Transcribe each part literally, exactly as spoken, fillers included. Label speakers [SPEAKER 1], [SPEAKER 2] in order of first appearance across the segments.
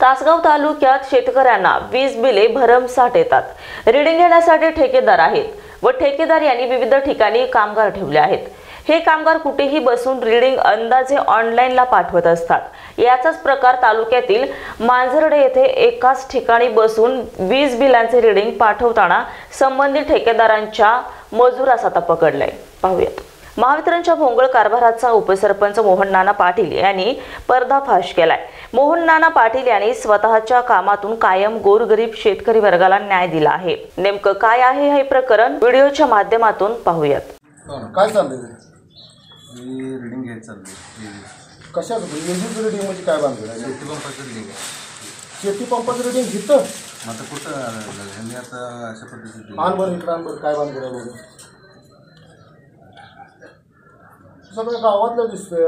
[SPEAKER 1] तासगाव तालुक्यात शेतकऱ्यांना वीज बिले भरमसाठ येतात। रीडिंग घेण्यासाठी ठेकेदार आहेत व ठेकेदार यांनी विविध ठिकाणी कामगार ठेवले आहेत। हे कामगार कुठेही बसून रीडिंग अंदाजे ऑनलाईनला पाठवत असतात। याचाच प्रकार तालुक्यातील मांजर्डे येथे एकाच ठिकाणी बसून वीज बिलांचे रीडिंग पाठवताना संबंधित ठेकेदारांच्या मजुरास आता पकडले। पाहूयात। महावितरणच्या भोंगळ कारभाराचा उपसरपंच मोहन नाना पाटील यांनी पर्दाफाश केलाय। मोहन नाना पाटील यांनी स्वतःच्या कामातून कायम गोरगरीब शेतकरी वर्गाला न्याय दिला आहे। नेमकं काय आहे हे प्रकरण व्हिडिओच्या माध्यमातून पाहूयात।
[SPEAKER 2] काय चाललंय?
[SPEAKER 3] मी रीडिंग घ्यायचं चाललंय।
[SPEAKER 2] कशाचं रीडिंग? रीडिंग म्हणजे काय बांधलं?
[SPEAKER 3] शेती पंपाचं रीडिंग आहे।
[SPEAKER 2] शेती पंपाचं रीडिंग घेतं
[SPEAKER 3] आता कुठं मी आता अशा पद्धतीने
[SPEAKER 2] आण बरं इकडं आण बरं काय बांधलं बघू। सगळ्या गावातलं दिसतंय।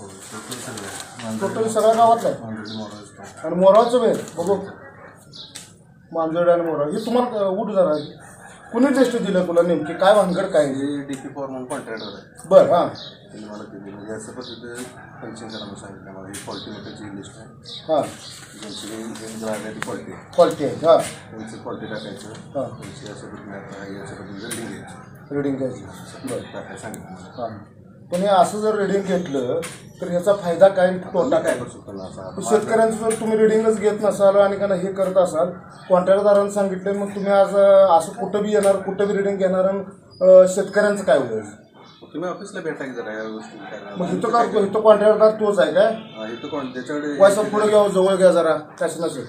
[SPEAKER 2] टोटल सगळ्या गावातलं आहे आणि मोराचं वेळ बघू। मांजर्डे आणि मोरा हे तुम्हाला उठ जरा कुणी टेस्ट दिलं तुला? नेमकी काय भानगड काय?
[SPEAKER 3] डी पी फॉर्मन कॉन्ट्रॅक्टर आहे।
[SPEAKER 2] बरं हां
[SPEAKER 3] त्यांनी मला दिली म्हणजे असं पद्धतीने फंक्शन करायला सांगितलं मला। ही क्वालिटी मीटरची लिस्ट आहे।
[SPEAKER 2] हां
[SPEAKER 3] ज्यांची राहिली ती क्वालिटी
[SPEAKER 2] क्वालिटी आहे। हां
[SPEAKER 3] त्यांची क्वालिटी टाकायचं। हां त्यांची अशा पद्धतीने आता अशा पद्धतीने रीडिंग घ्यायची
[SPEAKER 2] रीडिंग घ्यायची। बरं
[SPEAKER 3] टाकायला सांगितलं।
[SPEAKER 2] हां पण हे असं जर रीडिंग घेतलं तर ह्याचा फायदा काय तोटा काय करू शकतो ना? असं शेतकऱ्यांचं जर तुम्ही रीडिंगच घेत नसाल आणि का हे करत असाल, कॉन्ट्रॅक्टदारांनी सांगितलं, मग तुम्ही आज असं कुठं बी येणार कुठं बी रीडिंग घेणार आणि शेतकऱ्यांचं काय होईल?
[SPEAKER 3] तुम्ही ऑफिसला भेटा की जरा या गोष्टी काय?
[SPEAKER 2] मग इथं का इथं कॉन्ट्रॅक्टदार तोच आहे काय?
[SPEAKER 3] इथं कोण त्याच्याकडे
[SPEAKER 2] पैसा पुढे घ्या, जवळ घ्या जरा। कसं नसेल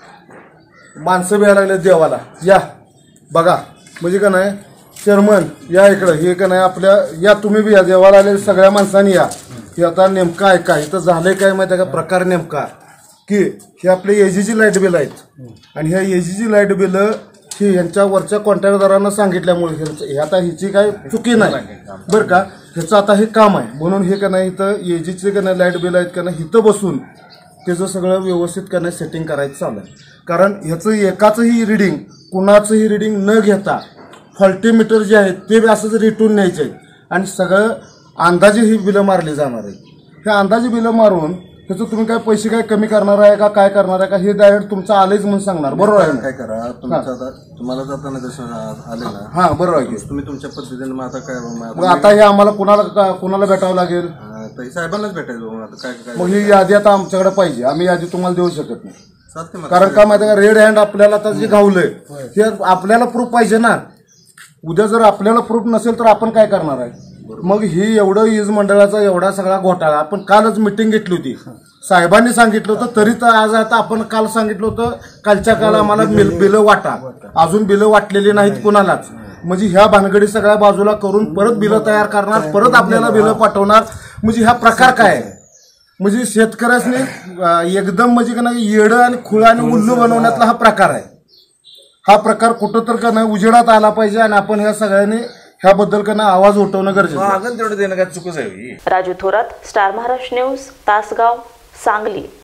[SPEAKER 2] माणसं भ्यायला लागले देवाला या बघा म्हणजे का नाही चेअरमन या इकडं हे का नाही आपल्या या तुम्ही बी या देवाला आले सगळ्या माणसांनी या। हे आता नेमकं आहे काय इथं झालंय काय माहिती आहे का प्रकार नेमका की हे आपले एजीची लाईट बिल आहेत आणि ह्या एजीची लाईट बिल ही यांच्या वरच्या कॉन्ट्रॅक्टदारांना सांगितल्यामुळे हे आता हिची काय चुकी नाही बरं का। ह्याचं आता हे काम आहे म्हणून हे का नाही इथं एजीचे का नाही लाईट बिल आहेत का नाही इथं बसून त्याचं सगळं व्यवस्थित का नाही सेटिंग करायचं चालू आहे। कारण ह्याचं एकाचंही रिडिंग कुणाचंही रिडिंग न घेता फॉल्टी मीटर जे आहेत ते असंच रिटून न्यायचे आहेत आणि सगळं अंदाजे ही बिलं मारली जाणार आहे। हे अंदाजे बिलं मारून त्याचं तुम्ही काय पैसे काय कमी करणार आहे का काय करणार आहे का हे डायरेक्ट तुमचं आलेच म्हणून सांगणार। बरोबर आहे? काय
[SPEAKER 3] करा तुमचं तुम्हाला जाताना जसं आले ना
[SPEAKER 2] हां बरोबर आहे
[SPEAKER 3] तुम्ही तुमच्या पद्धतीने मग आता काय
[SPEAKER 2] मग आता हे आम्हाला कुणाला कुणाला भेटावं लागेल?
[SPEAKER 3] साहेबांनाच भेटायचं आता काय काय
[SPEAKER 2] मग ही यादी आता आमच्याकडे पाहिजे। आम्ही यादी तुम्हाला देऊ शकत नाही कारण
[SPEAKER 3] कारण
[SPEAKER 2] काय माहिती का रेड हँड आपल्याला आता जे घावलंय हे आपल्याला प्रूफ पाहिजे ना। उद्या जर आपल्याला प्रूफ नसेल तर आपण काय करणार आहे? मग ही एवढं वीज मंडळाचा एवढा सगळा घोटाळा आपण कालच मिटिंग घेतली होती, साहेबांनी सांगितलं होतं तरी तर आज आता आपण काल सांगितलं होतं कालच्या काल आम्हाला बिलं वाटा, अजून बिलं वाटलेली नाहीत कुणालाच। म्हणजे ह्या भानगडी सगळ्या बाजूला करून परत बिलं तयार करणार, परत आपल्याला बिलं पाठवणार। म्हणजे हा प्रकार काय आहे? म्हणजे शेतकऱ्यासनी एकदम म्हणजे का नाही येडं आणि खुळा आणि उल्लू बनवण्यातला हा प्रकार आहे। हा प्रकार कुठं तर का नाही उजेडात आला पाहिजे आणि आपण ह्या सगळ्यांनी ह्याबद्दल का नाही आवाज उठवणं गरजेचं आहे।
[SPEAKER 1] Raju Thorat, star Maharashtra news, Tasgaon, Sangli.